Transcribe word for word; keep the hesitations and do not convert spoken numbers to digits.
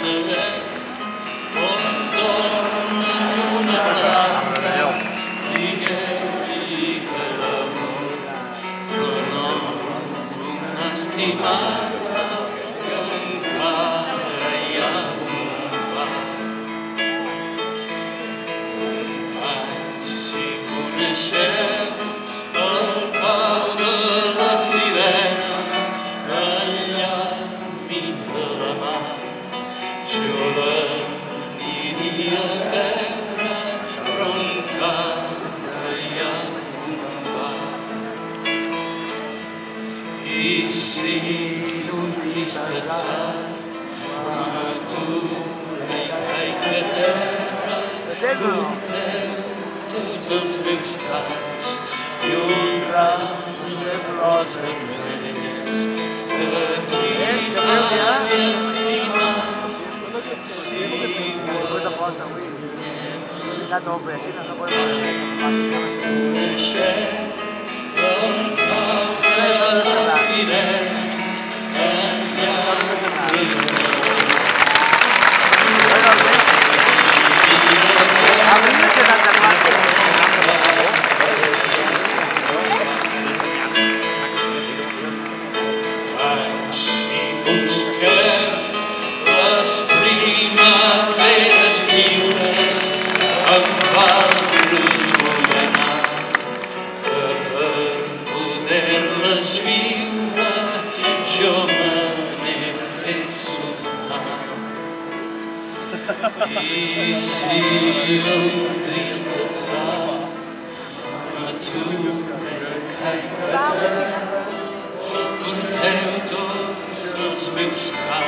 saber on dorm la lluna blanca, digueu-li que l'amor, però no puc estimar-la, que encara hi ha un part. Ai, si coneixeu el cau de la sirena allà enmig de la mar, jo l'aniria a veure, però encara hi ha un bar. I si un trist atzar m'atura i caic a terra, porteu tots els meus cants i un ram de flors vermelles que qui t'ha estimat si coneixeu el cau de la sirena allà enmig de I si un trist atzar m'atura i caic a terra, porteu tots els meus cants